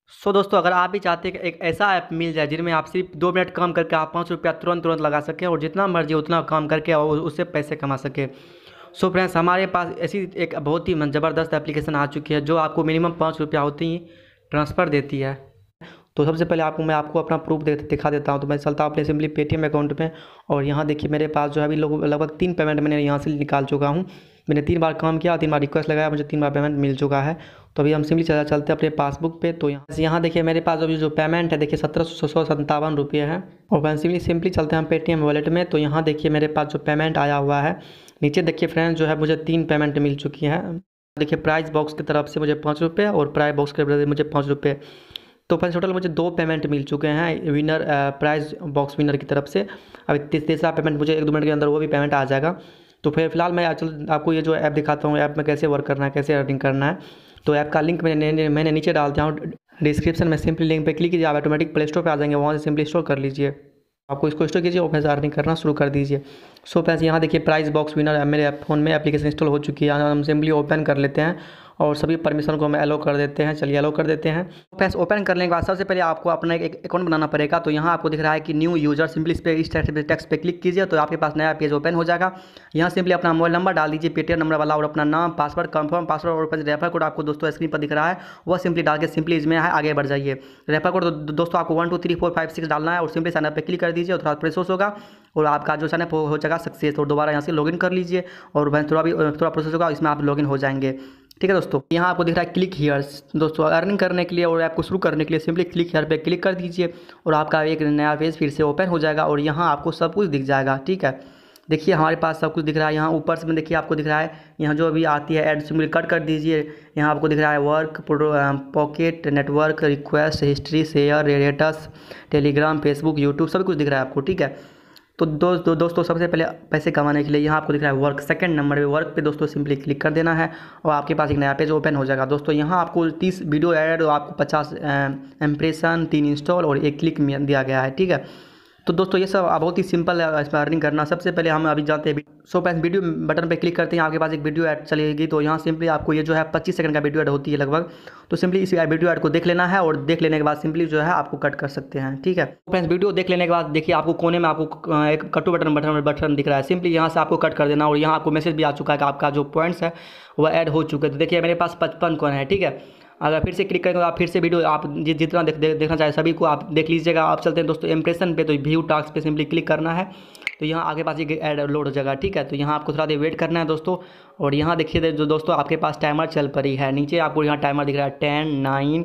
दोस्तों, अगर आप भी चाहते हैं कि एक ऐसा ऐप मिल जाए जिनमें आप सिर्फ 2 मिनट काम करके आप 5 रुपया तुरंत तुरंत लगा सकें और जितना मर्जी उतना काम करके और उससे पैसे कमा सके। फ्रेंड्स, हमारे पास ऐसी एक बहुत ही ज़बरदस्त एप्लीकेशन आ चुकी है जो आपको मिनिमम 5 रुपया होते ही ट्रांसफ़र देती है। तो सबसे पहले मैं आपको अपना प्रूफ दिखा देता हूँ। तो मैं चलता हूँ अपने सिंपली पेटीएम अकाउंट में और यहाँ देखिए मेरे पास जो है अभी लगभग 3 पेमेंट मैंने यहाँ से निकाल चुका हूँ। मैंने 3 बार काम किया, 3 बार रिक्वेस्ट लगाया, मुझे 3 बार पेमेंट मिल चुका है। तो अभी हम सिंपली चलते हैं अपने पासबुक पे। तो यहाँ देखिए मेरे पास अभी जो पेमेंट है देखिए 1757 रुपये है। और सिंपली चलते हैं हम पेटीएम वॉलेट में। तो यहाँ देखिए मेरे पास जो पेमेंट आया हुआ है, नीचे देखिए फ्रेंड्स जो है मुझे 3 पेमेंट मिल चुकी है। देखिए प्राइस बॉक्स की तरफ से मुझे 5 रुपये और प्राइस बॉक्स की तरफ से मुझे 5 रुपये। तो फिर टोटल मुझे 2 पेमेंट मिल चुके हैं विनर प्राइस बॉक्स विनर की तरफ से। अभी तीसरा पेमेंट मुझे 1-2 मिनट के अंदर वो भी पेमेंट आ जाएगा। तो फिर फिलहाल मैं आपको ये जो ऐप दिखाता हूँ, ऐप में कैसे वर्क करना है, कैसे अर्निंग करना है। तो ऐप का लिंक मैंने नीचे डाल दिया हूँ डिस्क्रिप्शन में। सिंपली लिंक पे क्लिक कीजिए, आप ऑटोमेटिक प्ले स्टोर पर आ जाएंगे, वहाँ से सिंपली इंस्टॉल कर लीजिए। आपको इसको इंस्टॉल कीजिए और फिर अर्निंग करना शुरू कर दीजिए। फ्रेंड्स यहाँ देखिए प्राइस बॉक्स विनर मेरे फ़ोन में एप्लीकेशन इंस्टॉल हो चुकी है। हम सिंपली ओपन कर लेते हैं और सभी परमिशन को हम एलो कर देते हैं। चलिए एलो कर देते हैं। फ्रेंड्स ओपन करने के बाद सबसे पहले आपको अपना एक अकाउंट बनाना पड़ेगा। तो यहाँ आपको दिख रहा है कि न्यू यूज़र, सिंपली इस टेक्स्ट पे क्लिक कीजिए तो आपके पास नया पेज ओपन हो जाएगा। यहाँ सिंपली अपना मोबाइल नंबर डाल दीजिए, पेटीएम नंबर वाला, और अपना नाम, पासवर्ड, कंफर्म पासवर्ड और ऊपर रेफर कोड आपको दोस्तों स्क्रीन पर दिख रहा है वह सिंपली डाल के सिंपली इसमें है आगे बढ़ जाइए। रेफर कोड दोस्तों आपको 1 2 3 4 5 6 डालना है और सिंपली साइनअप पे क्लिक कर दीजिए और थोड़ा प्रोसेस होगा और आपका जो साइनअप हो जाएगा सक्सेस। और दोबारा यहाँ से लॉगिन कर लीजिए और थोड़ा प्रोसेस होगा, इसमें आप लॉगिन हो जाएंगे। ठीक है दोस्तों, यहाँ आपको दिख रहा है क्लिक हियर। दोस्तों अर्निंग करने के लिए और ऐप को शुरू करने के लिए सिंपली क्लिक हियर पे क्लिक कर दीजिए और आपका एक नया पेज फिर से ओपन हो जाएगा और यहाँ आपको सब कुछ दिख जाएगा। ठीक है, देखिए हमारे पास सब कुछ दिख रहा है। यहाँ ऊपर से देखिए आपको दिख रहा है, यहाँ जो अभी आती है ऐड सिंपली कट कर दीजिए। यहाँ आपको दिख रहा है work, pocket, network, request, history, share, rates, Telegram, Facebook, YouTube, सब कुछ दिख रहा है आपको। ठीक है, तो दोस्तों सबसे पहले पैसे कमाने के लिए यहाँ आपको दिख रहा है वर्क, सेकंड नंबर पे वर्क पे दोस्तों सिंपली क्लिक कर देना है और आपके पास एक नया पेज ओपन हो जाएगा। दोस्तों यहाँ आपको 30 वीडियो ऐड और आपको 50 इम्प्रेशन, 3 इंस्टॉल और 1 क्लिक में दिया गया है। ठीक है, तो दोस्तों ये सब बहुत ही सिंपल है इसमें अर्निंग करना। सबसे पहले हम अभी जानते हैं फ्रेंड्स वीडियो बटन पे क्लिक करते हैं, आपके पास एक वीडियो ऐड चलेगी। तो यहाँ सिंपली आपको ये जो है 25 सेकंड का वीडियो ऐड होती है लगभग। तो सिंपली इस वीडियो ऐड को देख लेना है और देख लेने के बाद सिंपली जो है आपको कट कर सकते हैं। ठीक है फ्रेंड्स, वीडियो देख लेने के बाद देखिए आपको कोने में आपको एक कटू बटन दिख रहा है, सिंपली यहाँ से आपको कट कर देना और यहाँ आपको मैसेज भी आ चुका है कि आपका जो पॉइंट्स है वह ऐड हो चुके हैं। तो देखिए मेरे पास 55 कॉइन है। ठीक है, अगर फिर से क्लिक करेंगे तो आप फिर से वीडियो आप जितना देखना चाहे सभी को आप देख लीजिएगा। आप चलते हैं दोस्तों इम्प्रेशन पे, तो व्यू टास्क पे सिंपली क्लिक करना है। तो यहाँ आगे पास ये ऐड लोड हो जाएगा। ठीक है, तो यहाँ आपको थोड़ा देर वेट करना है दोस्तों। और यहाँ देखिए जो दोस्तों आपके पास टाइमर चल पड़ी है, नीचे आपको यहाँ टाइमर दिख रहा है 10 9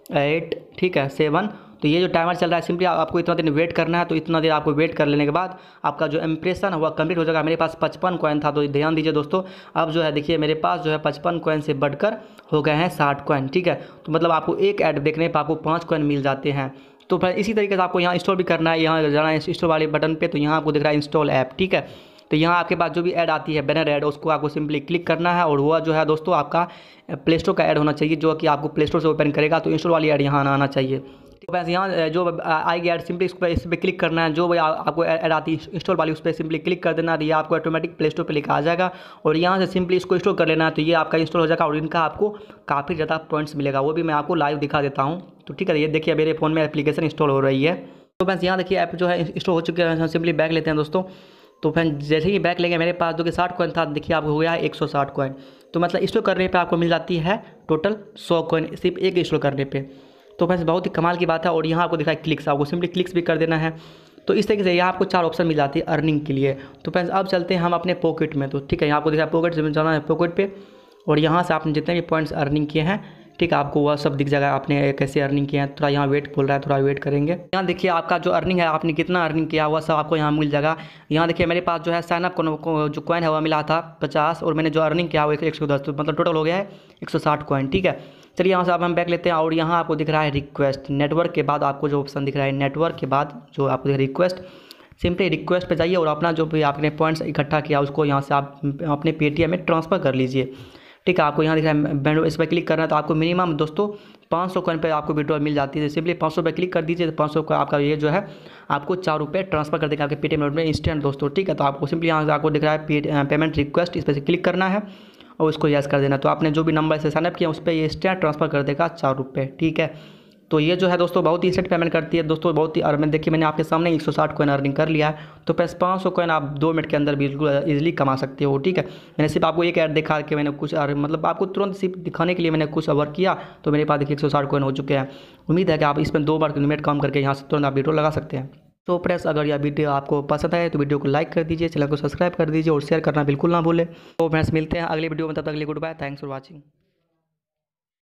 8 ठीक है 7। तो ये जो टाइमर चल रहा है सिंपली आपको इतना देर वेट करना है। तो इतना देर आपको वेट कर लेने के बाद आपका जो इम्प्रेशन हुआ कंप्लीट हो जाएगा। मेरे पास 55 कॉइन था, तो ध्यान दीजिए दोस्तों। अब जो है देखिए मेरे पास जो है 55 कॉइन से बढ़कर हो गए हैं 60 कॉइन। ठीक है, तो मतलब आपको एक ऐड देखने पर आपको 5 कॉइन मिल जाते हैं। तो फिर इसी तरीके से आपको यहाँ इंस्टॉल भी करना है। यहाँ जाना है इंस्टॉल वाले बटन पे, तो यहाँ आपको दिख रहा है इंस्टॉल ऐप। ठीक है, तो यहाँ आपके पास जो भी ऐड आती है बैनर ऐड, उसको आपको सिंपली क्लिक करना है और वह जो है दोस्तों आपका प्ले स्टोर का ऐड होना चाहिए, जो कि आपको प्ले स्टोर से ओपन करेगा। तो इंस्टॉल वाली ऐड यहाँ आना चाहिए। तो बस यहाँ जो आएगी ऐड सिंपली इस पर क्लिक करना है। जो आपको ऐड आती है इंस्टॉल वाली उस पर सिंपली क्लिक कर देना है। ये आपको ऑटोमेटिक प्ले स्टोर पर लिखा आ जाएगा और यहाँ से सिंपली इसको इंस्टॉल कर लेना है। तो ये आपका इंस्टॉल हो जाएगा और इनका आपको काफ़ी ज़्यादा पॉइंट्स मिलेगा, वो भी मैं आपको लाइव दिखा देता हूँ। तो ठीक है, ये देखिए मेरे फ़ोन में एप्लीकेशन इंस्टॉल हो रही है। तो बस यहाँ देखिए ऐप जो है इंस्टॉल हो चुके हैं। सिंपली बैक लेते हैं दोस्तों। तो फ्रेंड जैसे ही बैक लेंगे मेरे पास जो कि 60 कॉइन था, देखिए आपको हो गया है 160 कॉइन। तो मतलब इंस्टॉल करने पे आपको मिल जाती है टोटल 100 कॉइन सिर्फ एक इंस्टॉल करने पे। तो फ्रेंड्स बहुत ही कमाल की बात है। और यहाँ आपको दिखा है क्लिक्स, आपको सिंपली क्लिक्स भी कर देना है। तो इस तरीके से यहाँ आपको 4 ऑप्शन मिल जाती है अर्निंग के लिए। तो फ्रेंड्स अब चलते हैं हम अपने पॉकेट में। तो ठीक है, यहाँ आपको दिखा है पॉकेट से जाना है पॉकेट पे और यहाँ से आपने जितने भी पॉइंट्स अर्निंग किए हैं, ठीक है, आपको वह सब दिख जाएगा आपने कैसे अर्निंग किया है। थोड़ा यहाँ वेट बोल रहा है, थोड़ा वेट करेंगे। यहाँ देखिए आपका जो अर्निंग है, आपने कितना अर्निंग किया हुआ सब आपको यहाँ मिल जाएगा। यहाँ देखिए मेरे पास जो है साइनअप को जो कॉइन है वह मिला था 50 और मैंने जो अर्निंग किया वो 110, तो मतलब टोटल हो गया है 160 कॉइन। ठीक है, चलिए यहाँ से अब हम बैक लेते हैं और यहाँ आपको दिख रहा है रिक्वेस्ट। नेटवर्क के बाद आपको जो ऑप्शन दिख रहा है नेटवर्क के बाद जो आपको दिख रहा है रिक्वेस्ट, सिंपली रिक्वेस्ट पे जाइए और अपना जो भी आपने पॉइंट्स इकट्ठा किया उसको यहाँ से आप अपने पेटीएम में ट्रांसफ़र कर लीजिए। ठीक है, आपको यहाँ दिख रहा है इस पर क्लिक करना है। तो आपको मिनिमम दोस्तों 500 कॉइन पे आपको विड्रॉल मिल जाती है। सिंपली 500 पे क्लिक कर दीजिए, तो 500 का आपका ये जो है आपको 4 रुपये ट्रांसफर कर देगा आपके पेटीएम में इंस्टेंट दोस्तों। ठीक है, तो आपको सिंपली यहाँ से आपको दिख रहा है पेमेंट रिक्वेस्ट, इस पर क्लिक करना है और उसको यस कर देना। तो आपने जो भी नंबर से साइनअप किया उस पर ये इंस्टेंट ट्रांसफ़र कर देगा 4 रुपये। ठीक है, तो ये जो है दोस्तों बहुत ही इंस्टेंट पेमेंट करती है दोस्तों, बहुत ही। और मैं देखिए मैंने आपके सामने 160 कॉइन अर्निंग कर लिया है। तो बस 500 कॉइन आप 2 मिनट के अंदर बिल्कुल ईजिली कमा सकते हो, ठीक है। मैंने सिर्फ आपको एक ऐड दिखा के मैंने कुछ मतलब आपको तुरंत सिर्फ दिखाने के लिए मैंने कुछ वर्क किया, तो मेरे पास देखिए 160 कॉइन हो चुके हैं। उम्मीद है कि आप इसमें 2 बार मिनट काम करके यहाँ से तुरंत आप विड्रॉ लगा सकते हैं। तो फ्रेंड्स अगर यह वीडियो आपको पसंद आए तो वीडियो को लाइक कर दीजिए, चैनल को सब्सक्राइब कर दीजिए और शेयर करना बिल्कुल ना भूलें। तो फ्रेंड्स मिलते हैं अगली वीडियो में, तब तक के लिए goodbye, thanks for watching.